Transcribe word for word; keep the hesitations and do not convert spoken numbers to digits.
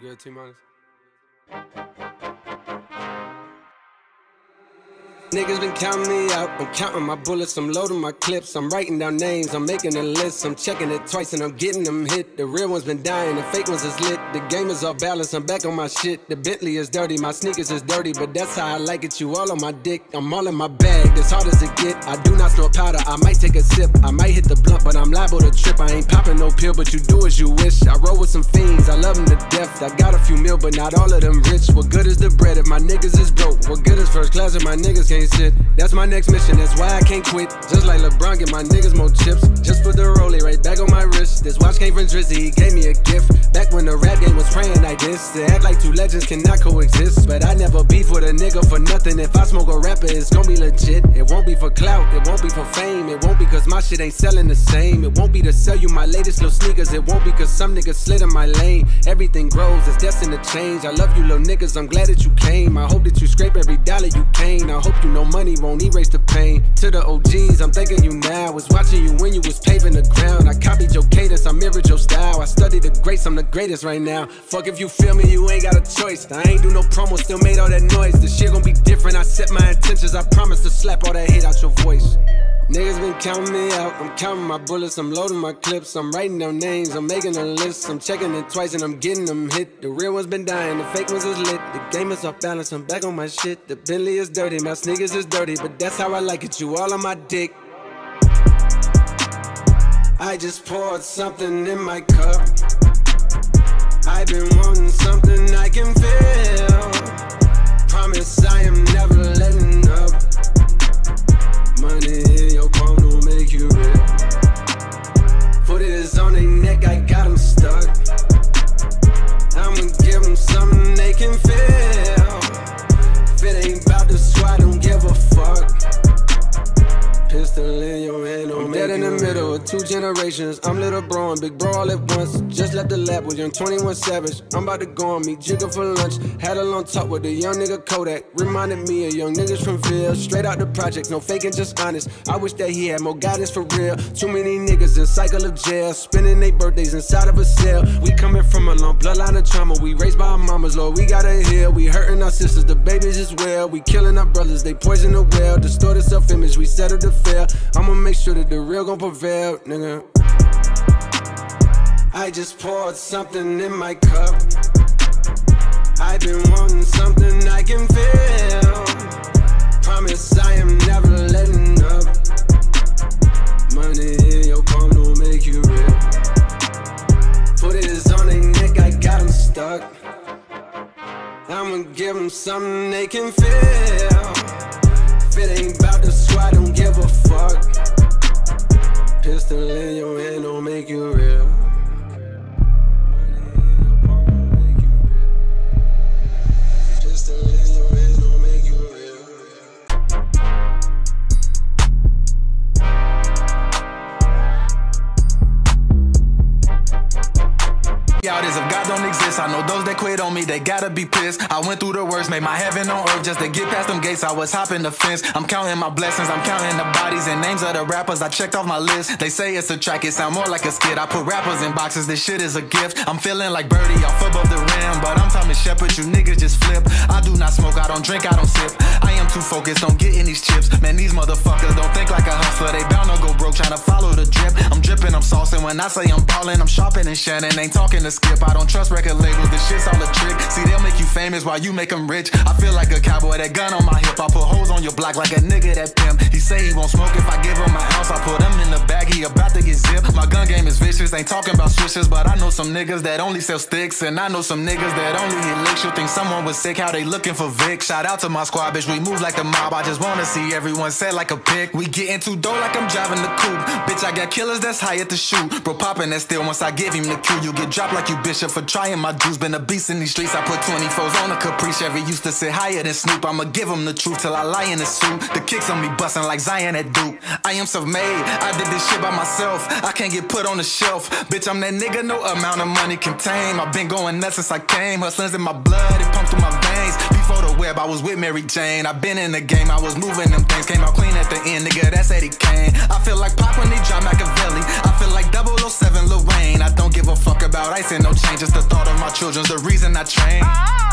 good, T-Minus? Niggas been counting me out, I'm counting my bullets, I'm loading my clips, I'm writing down names, I'm making a list, I'm checking it twice and I'm getting them hit. The real ones been dying, the fake ones is lit, the game is off balance, I'm back on my shit. The Bentley is dirty, my sneakers is dirty, but that's how I like it, you all on my dick. I'm all in my bag, as hard as it get, I do not snort powder, I might take a sip, I might hit the blunt, but I'm liable to trip. I ain't popping no pill, but you do as you wish. I roll with some fiends, I love them to death, I got a few mil, but not all of them rich. What good is the bread if my niggas is broke? What good is first class if my niggas can't sit? That's my next mission, that's why I can't quit. Just like LeBron, get my niggas more chips. Just put the rollie right back on my wrist. This watch came from Drizzy, he gave me a gift. Back when the rap game was praying like this. To act like two legends cannot coexist. But I never beef with a nigga for nothing. If I smoke a rapper, it's gon' be legit. It won't be for clout, it won't be for fame. It won't be cause my shit ain't selling the same. It won't be to sell you my latest little sneakers. It won't be cause some niggas slid in my lane. Everything grows, it's destined to change. I love you little niggas, I'm glad that you came. I hope that you scrape every dollar you gain. I hope you know money won't erase the pain. To the O Gs, I'm thanking you now. Was watching you when you was paving the ground. I copied your cadence, I mirrored your style. I studied the greats, I'm the greatest right now. Fuck if you feel me, you ain't got a choice. I ain't do no promo, still made all that noise. The shit gon' be different, I set my intentions. I promise to slap all that hate out your voice. Niggas been counting me out, I'm counting my bullets, I'm loading my clips, I'm writing down names, I'm making a list, I'm checking it twice and I'm getting them hit. The real ones been dying, the fake ones is lit, the game is off balance, I'm back on my shit. The Bentley is dirty, my sneakers is dirty, but that's how I like it, you all on my dick. I just poured something in my cup, I've been wanting something I can feel. Promise I am never letting up. Money in your palm don't make you real. Foot is on their neck, I got them stuck. I'ma give them something they can feel. If it ain't about the squad, don't give a fuck. Pistol in your hand, don't make in the middle of two generations. I'm little bro and big bro all at once. Just left the lab with young twenty-one Savage. I'm about to go on me, Jigga for lunch. Had a long talk with a young nigga Kodak. Reminded me of young niggas from Ville. Straight out the project, no faking, just honest. I wish that he had more guidance for real. Too many niggas in cycle of jail, spending their birthdays inside of a cell. We coming from a long bloodline of trauma. We raised by our mamas, Lord, we gotta heal. We hurting our sisters, the babies as well. We killing our brothers, they poison the well. Distorted self-image, we settle the fail. I'ma make sure that the real gon' prevail, nigga. I just poured something in my cup, I've been wanting something I can feel. Promise I am never letting up. Money in your palm don't make you real. Foot is on their neck, I got them stuck. I'ma give them something they can feel. If it ain't about the squad, don't give a fuck. Pistol in your hand don't make you real. Pistol in your hand don't make you real. Out is if God don't exist, I know those that quit on me, they gotta be pissed. I went through the worst, made my heaven on earth just to get past them gates. I was hopping the fence, I'm counting my blessings, I'm counting the bodies and names of the rappers I checked off my list. They say it's a track, it sound more like a skit. I put rappers in boxes, this shit is a gift. I'm feeling like Birdie off above the rim, but I'm Thomas Shepard, you niggas just flip. I do not smoke, I don't drink, I don't sip. I am too focused on getting these chips. Man, these motherfuckers don't think like a hustler, they bound to go broke trying to follow the drip. I'm dripping, I'm saucing, when I say I'm ballin', I'm sharpening Shannon, ain't talking to Skip. I don't trust record labels, this shit's all a trick. See, they'll make you famous while you make them rich. I feel like a cowboy, that gun on my hip. I put holes on your block like a nigga that pimp. He say he won't smoke if I give him my ounce. I put him in the bag, he about to get zipped. My gun game is vicious, ain't talking about switches, but I know some niggas that only sell sticks, and I know some niggas that only hit licks. You'll think someone was sick, how they looking for Vic. Shout out to my squad, bitch, we move like the mob. I just wanna see everyone set like a pick. We getting too dope like I'm driving the coupe. Bitch, I got killers that's hired to shoot. Bro, popping that still once I give him the cue. You get dropped like you Bishop for trying my juice. Been a beast in these streets, I put twenty-fours on a Capri Chevy. Used to sit higher than Snoop, I'ma give him the truth till I lie in the suit. The kicks on me bustin' like Zion at Duke. I am self-made, I did this shit by myself. I can't get put on the shelf. Bitch, I'm that nigga no amount of money can tame. I've been going nuts since I came. Hustling's in my blood, it pumped through my veins. Before the web, I was with Mary Jane. I been in the game, I was moving them things. Came out clean at the end, nigga, that's Eddie Kane. I feel like Pac when they drop Machiavelli. I feel like double oh seven Lorraine. I don't give a fuck about without ice and no change. Just the thought of my children's the reason I train.